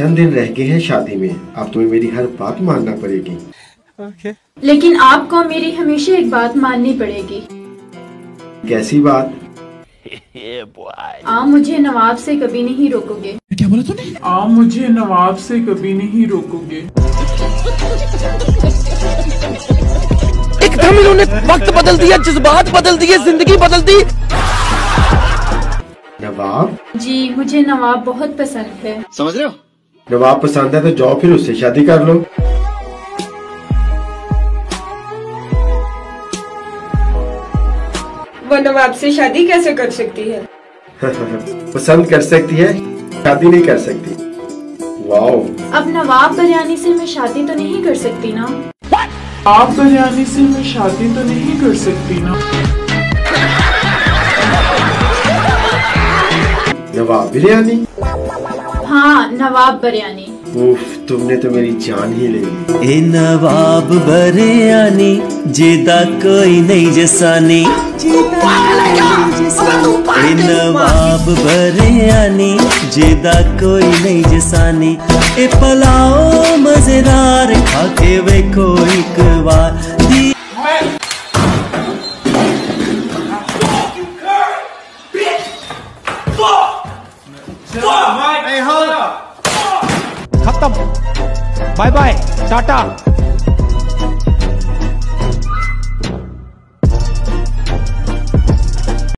चंद दिन रह गए हैं शादी में, अब तुम्हें मेरी हर बात मानना पड़ेगी। Okay. लेकिन आपको मेरी हमेशा एक बात माननी पड़ेगी। कैसी बात? आप मुझे नवाब से कभी नहीं रोकोगे। क्या बोला तूने? आप मुझे नवाब से कभी नहीं रोकोगे। एकदम इन्होंने वक्त बदल दिया, जज्बात बदल दिए, जिंदगी बदल दी। नवाब? जी मुझे नवाब बहुत पसंद है। समझ रहे हो? नवाब पसंद है तो जाओ फिर उससे शादी कर लो। वो नवाब से शादी कैसे कर सकती है? पसंद कर सकती है, शादी नहीं कर सकती। वाओ। अब नवाब बिरयानी से मैं शादी तो नहीं कर सकती ना? आप बिरयानी से मैं शादी तो नहीं कर सकती ना? नवाब बिरयानी? हाँ नवाब बिरयानी। उफ, तुमने तो मेरी जान ही ले ली। ए नवाब बिरयानी जेदा कोई नहीं जसानी, ए नवाब बिरयानी जेदा कोई नहीं जसानी। ए पलाओ मजेदार खाके वेखो एक बार। खत्म, बाय बाय, टाटा।